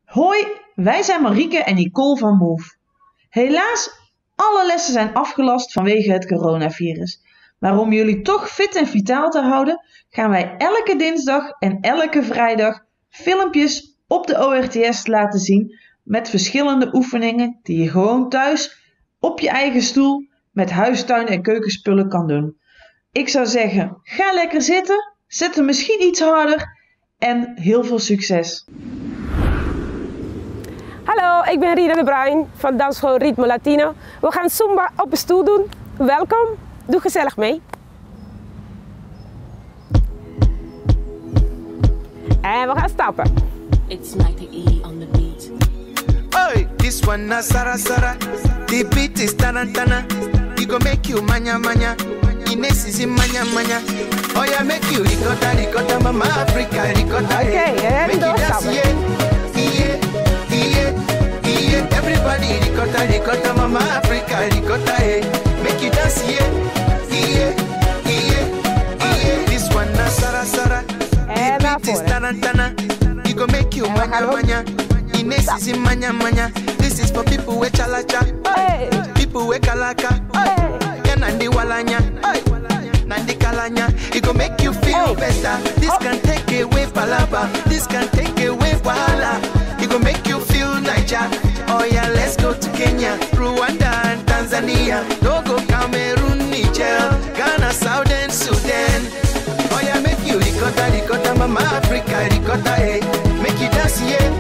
Hoi, wij zijn Marieke en Nicole van Move. Helaas, alle lessen zijn afgelast vanwege het coronavirus. Maar om jullie toch fit en vitaal te houden, gaan wij elke dinsdag en elke vrijdag filmpjes op de ORTS laten zien met verschillende oefeningen die je gewoon thuis op je eigen stoel met huistuin- en keukenspullen kan doen. Ik zou zeggen, ga lekker zitten, zet hem misschien iets harder en heel veel succes! Hallo, ik ben Rina de Bruin van dansschool Ritmo Latino. We gaan Zumba op een stoel doen. Welkom, doe gezellig mee. En we gaan stappen. It's Mike E on the beat. Oi, this one na Sara Sara. The beat is tarantana. It go make you manya manya. Ines is in manya manya. Oh yeah, make you ricotta ricotta, mama Africa ricotta. Okay, make you dance, yeah, yeah, yeah, yeah. Everybody ricotta ricotta, mama Africa ricotta, hey. Make you dance, yeah, yeah, yeah, yeah. This one na Sara Sara. The beat is tarantana. It go make you manya manya. Ines is in manya manya. This is for people with chalacha, people with kalaka, nandi walanya, nandi kalanya. It go make you feel better. This can take away palaba. This can take away wahala. It go make you feel Niger. Oh yeah, let's go to Kenya, Rwanda and Tanzania. No go Cameroon, Niger, Ghana, Southern Sudan. Oh yeah, make you ricotta ricotta, mama Africa ricotta, hey. Make you dance, yeah.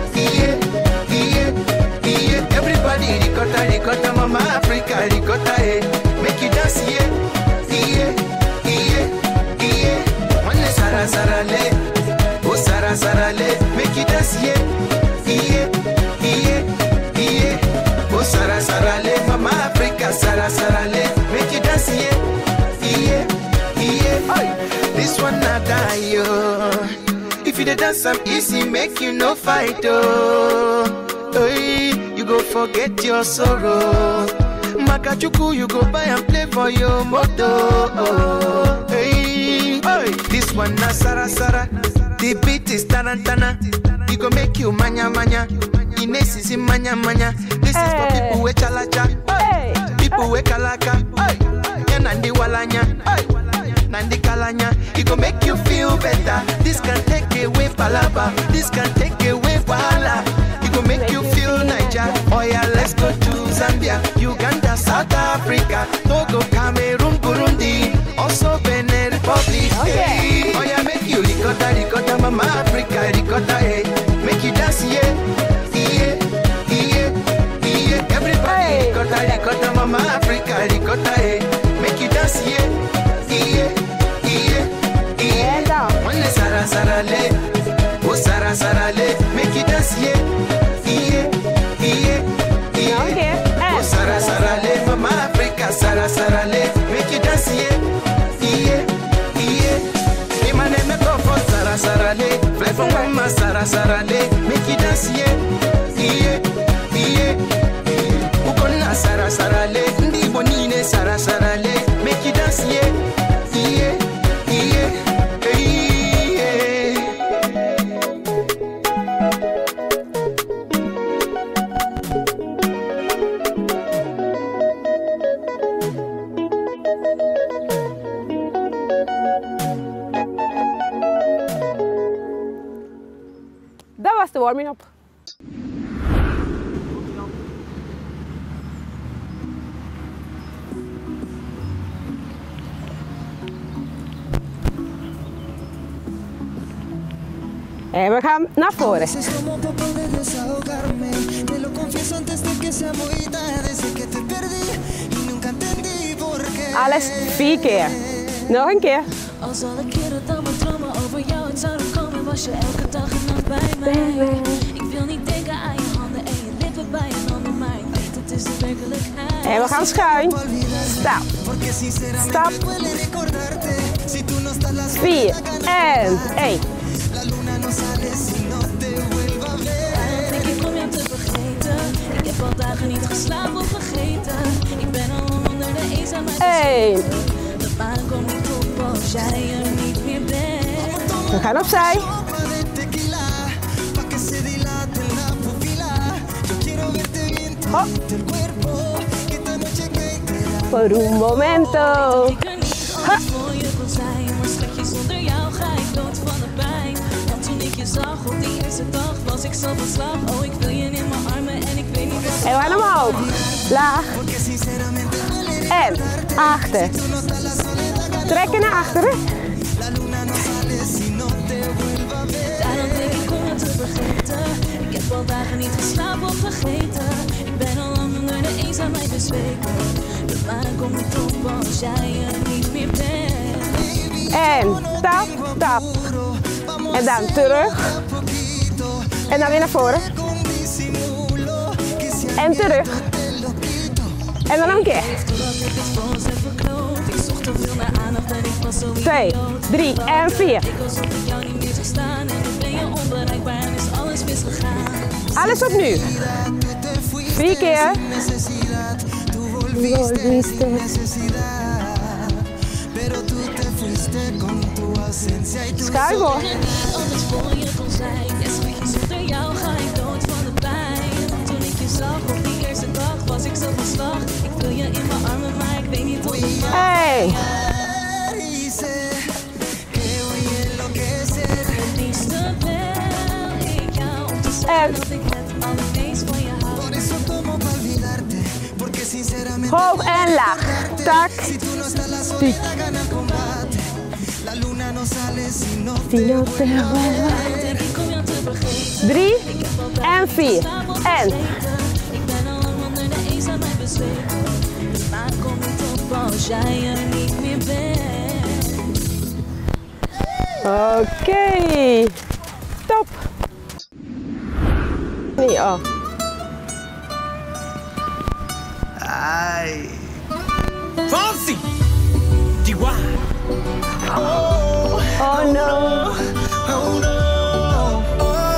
Everybody ricotta, ricotta, mama Africa ricotta, hey. Make you dance, yeah, yeah, yeah, yeah. One Sara Sara le, oh Sara Sara le. Make you dance, yeah, yeah, yeah, yeah. Oh Sara Sara le, mama Africa Sara Sara le. Make you dance, yeah, yeah, yeah. Oi, this one not die, yo. If you dance, I'm easy, make you no fight, oh. Hey, you go forget your sorrow. Makachuku, you go buy and play for your moto. Oh, hey, hey, this one na Sara Sara. The beat is tarantana. It go make you manya manya. Ines is in manya manya. This is for people with chalacha, people with kalaka, nandi walanya, nandi kalanya. It go make you feel better. This can take away palaba. This can take away wahala. Go make you feel Niger. Oh yeah, let's go to Zambia, Uganda, South Africa, Togo, Cameroon, Burundi, also Benin Republic. Hey. Oh yeah, make you ricotta, ricotta, mama Africa ricotta, hey. Make you dance, yeah, yeah, yeah, yeah. Everybody ricotta, ricotta, mama Africa ricotta, hey. Make you dance, yeah, yeah, yeah, yeah. One Sara Sara le, oh Sara Sara le. Make you dance, yeah. Sara Sara le, mama Africa Sara Sara le. Make you dance, yeah, yeah, yeah. My name is for Sara Sara le. Fly from mama Sara Sara le. Make you dance, yeah, yeah, yeah. Ukona Sara Sara le, ndi bonine Sara Sara le. Make you dance, yeah, yeah, yeah, yeah. Dat was de warming-up. En we gaan naar voren. Alles 4 keer. Nog een keer. Als alle keren dan mijn dromen over jou het zouden komen, was je elke dag en nacht bij mij. Ik wil niet denken aan je handen en je lippen bij een ander, maar ik weet het is de werkelijkheid. En we gaan schuin. Stap. Stap. 4 en 1. Denk ik om jou te vergeten. Ik heb al dagen niet geslapen of vergeten. Ik ben al onder de eenzaamheid. 1. De maan komt niet op als jij er niet meer bent. We gaan opzij. Oh. Por un momento. Ik er niet alles voor je kon zijn, maar schatje, zonder jou ga ik dood van de pijn. Want toen ik je zag op die eerste dag, was ik zo van slag. Oh, ik wil je in mijn armen en ik weet niet wat. En we gaan omhoog. Laag. En achter. Trekken naar achteren. Daarom denk ik om het te vergeten. Ik heb al dagen niet geslapen of vergeten. Ik ben al lang onder de eenzaamheid bezweken. De maan komt niet op als jij er niet meer bent. En tap, tap. En dan terug. En dan weer naar voren. En terug. En dan nog een keer. Totdat ik het voor ons heb verkloot. Ik zocht te veel naar aandacht en ik was zo 2, 3 en 4. Ik was op ik jou niet meer zou staan. En nu ben je onbereikbaar en is alles misgegaan. Alles opnieuw. 4 keer. Schuif op. Alles voor je kon zijn. Ja, schatje, zonder jou ga ik dood van de pijn. Toen ik je zag op die eerste dag, was ik zo van slag. Ik wil je in mijn armen, maar ik weet niet hoe je mag. Hey. Het liefste bel ik jou om te zeggen dat ik het allermeest van je hou. Hoog en laag. Tak. Piek. Denk ik om jou te vergeten. 3 en 4. En. Ik ben al lang onder de eenzaamheid bezweken. De maan komt niet op als jij er niet meer bent. Oké. Top. Nee, oh. Ay. Fonsi. Chihuahua. Oh no. Oh no. Oh.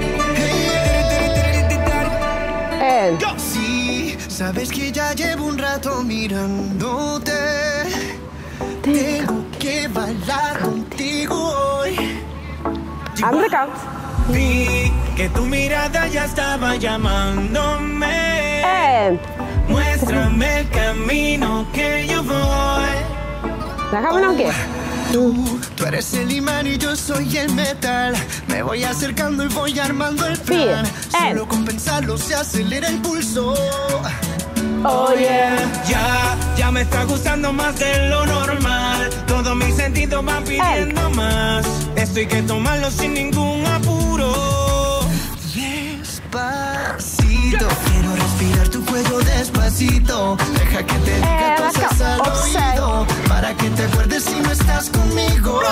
En. Sí, sabes que ya llevo un rato mirándote. Tengo que bailar contigo hoy. Andere kant. Vi que tu mirada ya estaba llamándome. En. Muéstrame el camino que yo voy. Dan gaan we nog een keer. Tú eres el imán y yo soy el metal. Me voy acercando y voy armando el plan. Bien. Solo con pensarlo se acelera el pulso. Oh yeah. Ya me está gustando más de lo normal. Todos mis sentidos van pidiendo más. Esto hay que tomarlo sin ningún apuro. Despacito, quiero respirar tu cuello despacito. Deja que te diga cosas al oído, para que te acuerdes si no estás conmigo.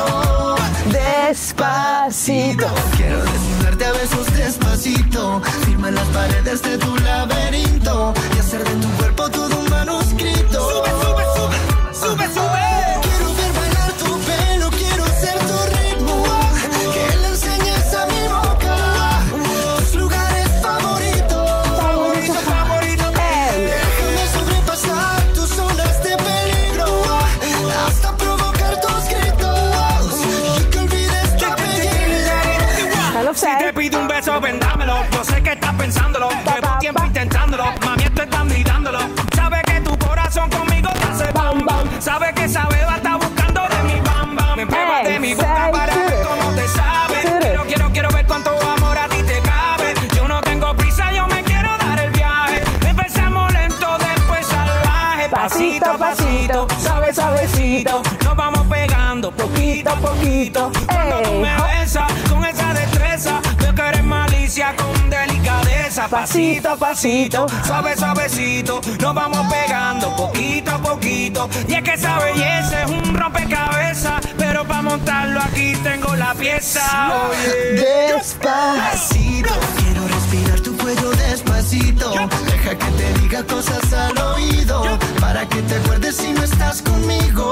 Despacito. Quiero desnudarte a besos despacito. Firma en las paredes de tu laberinto y hacer de tu cuerpo todo un manuscrito. Sube, sube, sube, sube, sube. Quiero ver bailar tu pelo, quiero ser tu ritmo. Que le enseñes a mi boca tus lugares favoritos. Favorito, favorito. Déjame sobrepasar tus zonas de peligro hasta provocar tus gritos y que olvides tu apellido. Gaan Si te opzij. pido un beso, vendámelo. Yo sé que estás pensándolo. Llevo tiempo intentándolo. Mami, esto está mirándolo. Sabe que tu corazón conmigo te hace bam bam. Sabe que esa beba está buscando de mi bam bam. Me pruebas de mi boca para ver cómo te sabe. Quiero ver cuánto amor a ti te cabe. Yo no tengo prisa, yo me quiero dar el viaje. Empezamos lento, después salvaje. Pasito a pasito, suave, suavecito. Nos vamos pegando poquito a poquito. Cuando tú me besas con esa destreza, veo que eres malicia con delicadeza. Pasito a pasito, suave, suavecito. Nos vamos pegando poquito a poquito. Y es que esa belleza es un rompecabezas, pero para montarlo aquí tengo la pieza. Oye. Despacito, quiero respirar tu cuello despacito. Deja que te diga cosas al oído, para que te acuerdes si no estás conmigo.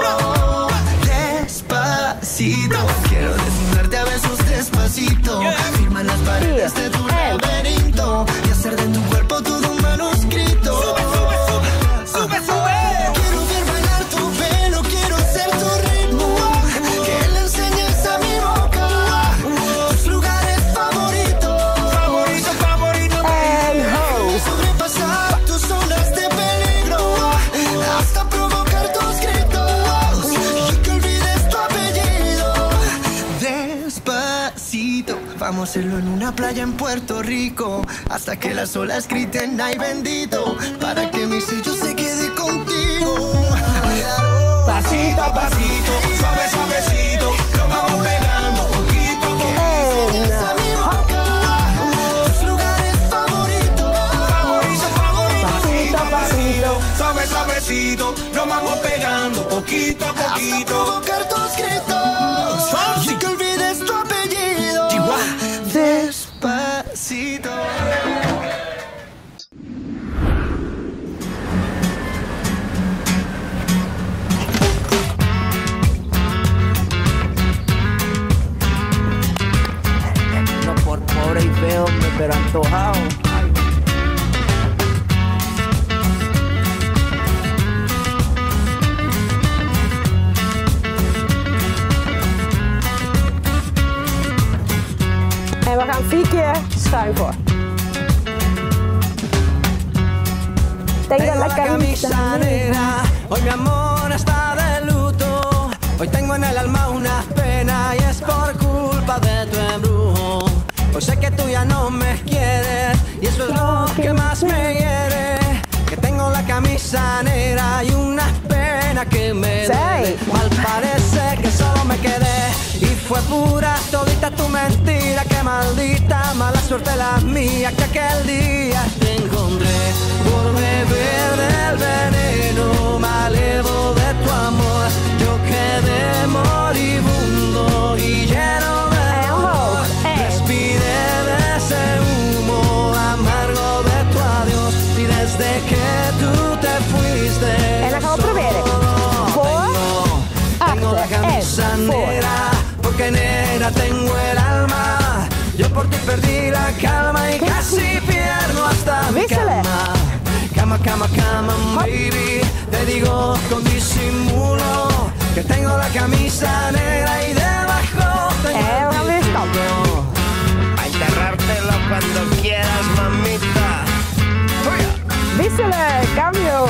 Despacito, quiero desnudarte a besos despacito. Firma en las paredes de tu laberinto y hacer de tu cuerpo todo un manuscrito. Sube, sube. Quiero ver bailar tu pelo, quiero ser tu ritmo. Que le enseñes a mi boca tus lugares favoritos. Favorito, favorito. En hoog. Sobrepasar Vamos a hacerlo en una playa en Puerto Rico, hasta que las olas griten ay bendito, para que mi sello se quede contigo. Pasito a pasito, suave suavecito, lo vamos pegando poquito a poquito. Tus lugares favoritos, Pasito a pasito, suave suavecito, nos vamos pegando poquito a hasta poquito. provocar tus gritos, sin que olvides tu apellido. Despacito. No por pobre y feo, pero antojado. En we gaan 4 keer schuin voor. Tengo la camisa negra. Hoy mi amor está de luto. Hoy tengo en el alma una pena y es por culpa de tu embrujo. Hoy sé que tú ya no me quieres y eso es lo que más me hiere. Que tengo la camisa negra y una pena que me duele. Mal parece que solo me quedé y fue pura todita tu mentira. Que maldita mala suerte la mía que aquel día te encontré por beber del veneno malevo de tu amor. Yo quedé moribundo y lleno de dolor. Respiré de ese humo amargo de tu adiós y desde que tú te fuiste. En dan gaan we proberen. Tengo la camisa negra, porque negra tengo el alma. Yo por ti perdí la calma y casi pierdo hasta mi cama. Cama, cama, cama, baby. Te digo con disimulo que tengo la camisa negra y debajo tengo el título. A enterrártelo cuando quieras, mamita. Wisselen, cambio.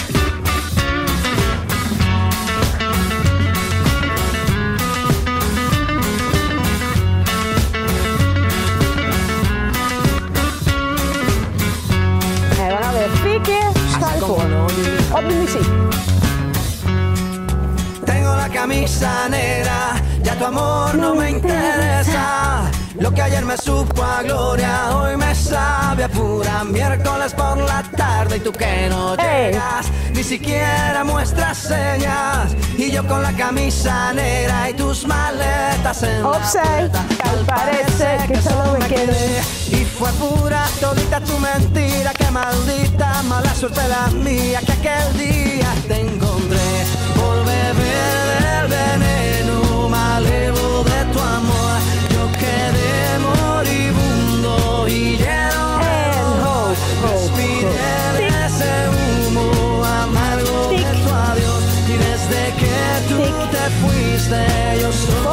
En we gaan weer 4 keer schuin voor. Op de muziek. Tengo la camisa negra, ya tu amor no me interesa. Lo que ayer me supo a gloria, hoy me sabe a pura. Miércoles por la tarde y tú que no llegas, ni siquiera muestras señas. Y yo con la camisa negra y tus maletas en la puerta. Tal parece que solo me quedé. Y fue pura todita tu mentira, que maldita mala suerte la mía, que aquel día te encontré por beber del veneno malevo de tu amor. Yo quedé moribundo y lleno de dolor. Respiré de ese humo amargo de tu adiós y desde que tú te fuiste yo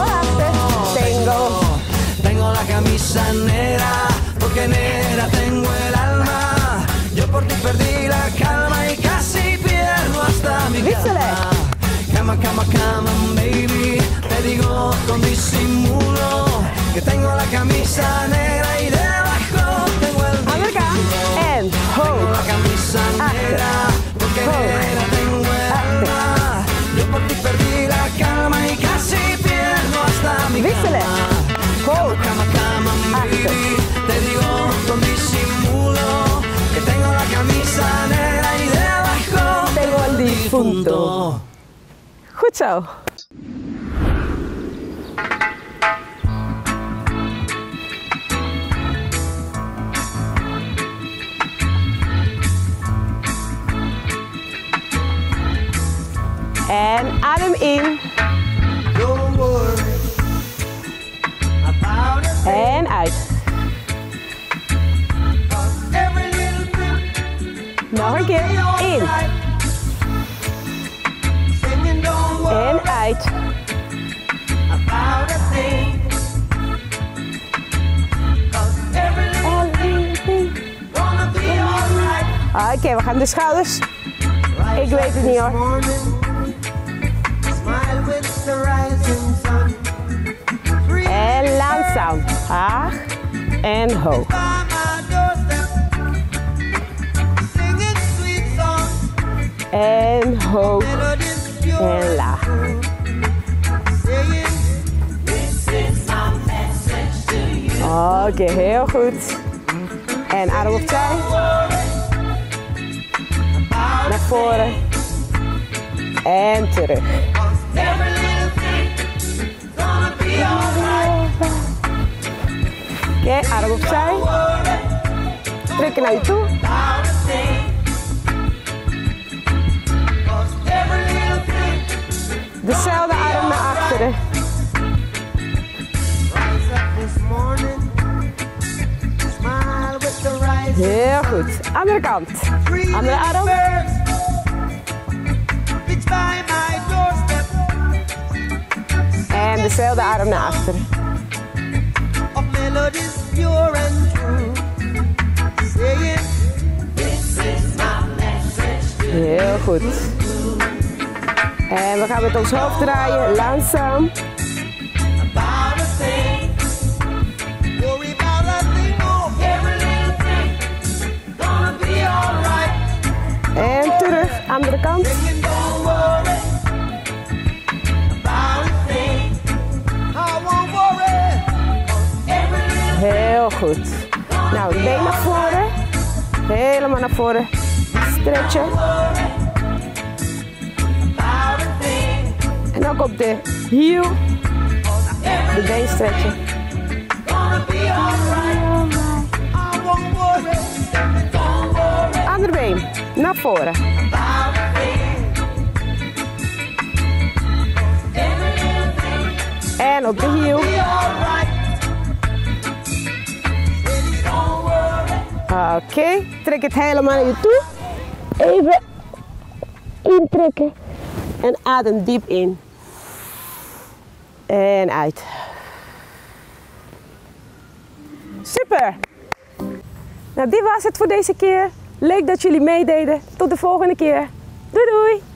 solo tengo la camisa negra, porque negra tengo el alma. Yo por ti perdí la calma y casi pierdo hasta mi cama. Cama, cama, cama, baby. Te digo con disimulo que tengo la camisa negra y debajo tengo el título. Tengo la camisa negra, porque negra tengo el alma. Yo por ti perdí la calma y casi pierdo hasta mi cama. Cama, cama, cama, baby. Te digo con disimulo que tengo la camisa negra y debajo tengo el difunto. Goed zo. En adem in. En uit. Nog een keer. In. En uit. Oké, we gaan de schouders. Ik weet het niet hoor. En laat Langzaam. Laag en hoog. En hoog en laag. Oké, heel goed. En arm opzij. Naar voren. En terug. Oké, arm opzij. Trekken naar je toe. Dezelfde arm naar achteren. Heel goed. Andere kant. Andere arm. En dezelfde arm naar achteren. Heel goed. En we gaan met ons hoofd draaien, langzaam. En terug, andere kant. Heel goed. Nou, been naar voren. Helemaal naar voren. Stretchen. En ook op de hiel. De been stretchen. Andere been. Naar voren. En op de hiel. Oké, trek het helemaal naar je toe. Even intrekken. En adem diep in. En uit. Super! Nou, dit was het voor deze keer. Leuk dat jullie meededen. Tot de volgende keer. Doei doei!